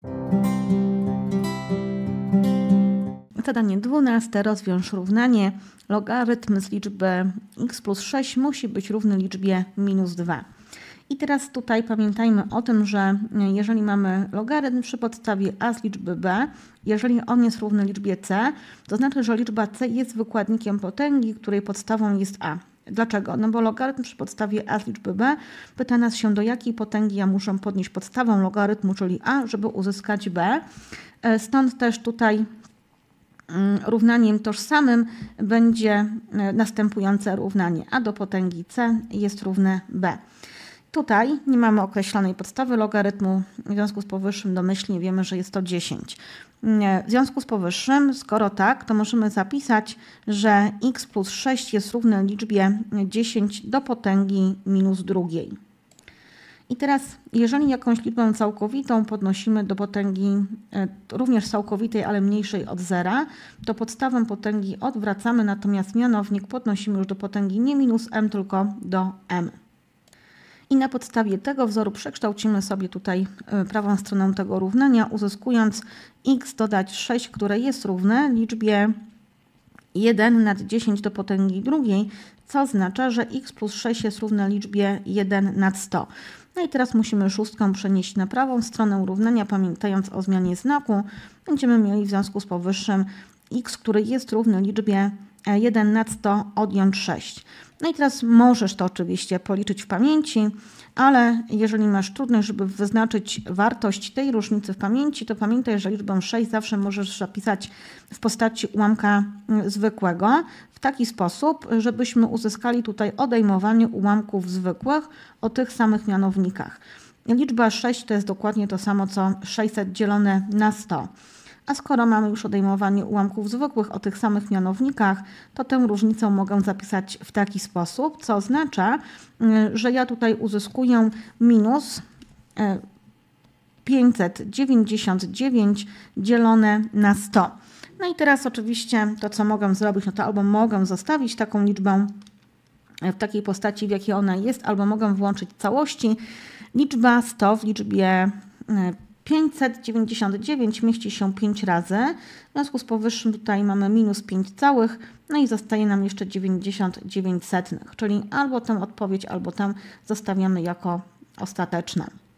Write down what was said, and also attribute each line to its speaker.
Speaker 1: Zadanie 12. Rozwiąż równanie. Logarytm z liczby x plus 6 musi być równy liczbie minus 2. I teraz tutaj pamiętajmy o tym, że jeżeli mamy logarytm przy podstawie a z liczby b, jeżeli on jest równy liczbie c, to znaczy, że liczba c jest wykładnikiem potęgi, której podstawą jest a. Dlaczego? No bo logarytm przy podstawie a z liczby b pyta nas się, do jakiej potęgi ja muszę podnieść podstawą logarytmu, czyli a, żeby uzyskać b. Stąd też tutaj równaniem tożsamym będzie następujące równanie. A do potęgi c jest równe b. Tutaj nie mamy określonej podstawy logarytmu, w związku z powyższym domyślnie wiemy, że jest to 10. W związku z powyższym, skoro tak, to możemy zapisać, że x plus 6 jest równe liczbie 10 do potęgi minus drugiej. I teraz, jeżeli jakąś liczbę całkowitą podnosimy do potęgi również całkowitej, ale mniejszej od zera, to podstawę potęgi odwracamy, natomiast mianownik podnosimy już do potęgi nie minus m, tylko do m. I na podstawie tego wzoru przekształcimy sobie tutaj prawą stronę tego równania, uzyskując x dodać 6, które jest równe liczbie 1 nad 10 do potęgi drugiej, co oznacza, że x plus 6 jest równe liczbie 1 nad 100. No i teraz musimy szóstkę przenieść na prawą stronę równania, pamiętając o zmianie znaku. Będziemy mieli w związku z powyższym x, który jest równy liczbie 1 nad 100 odjąć 6. No i teraz możesz to oczywiście policzyć w pamięci, ale jeżeli masz trudność, żeby wyznaczyć wartość tej różnicy w pamięci, to pamiętaj, że liczbę 6 zawsze możesz zapisać w postaci ułamka zwykłego w taki sposób, żebyśmy uzyskali tutaj odejmowanie ułamków zwykłych o tych samych mianownikach. Liczba 6 to jest dokładnie to samo, co 600 dzielone na 100. A skoro mamy już odejmowanie ułamków zwykłych o tych samych mianownikach, to tę różnicę mogę zapisać w taki sposób, co oznacza, że ja tutaj uzyskuję minus 599 dzielone na 100. No i teraz oczywiście to, co mogę zrobić, no to albo mogę zostawić taką liczbę w takiej postaci, w jakiej ona jest, albo mogę włączyć całości. Liczba 100 w liczbie 599 mieści się 5 razy, w związku z powyższym tutaj mamy minus 5 całych, no i zostaje nam jeszcze 99 setnych, czyli albo tę odpowiedź, albo tę zostawiamy jako ostateczną.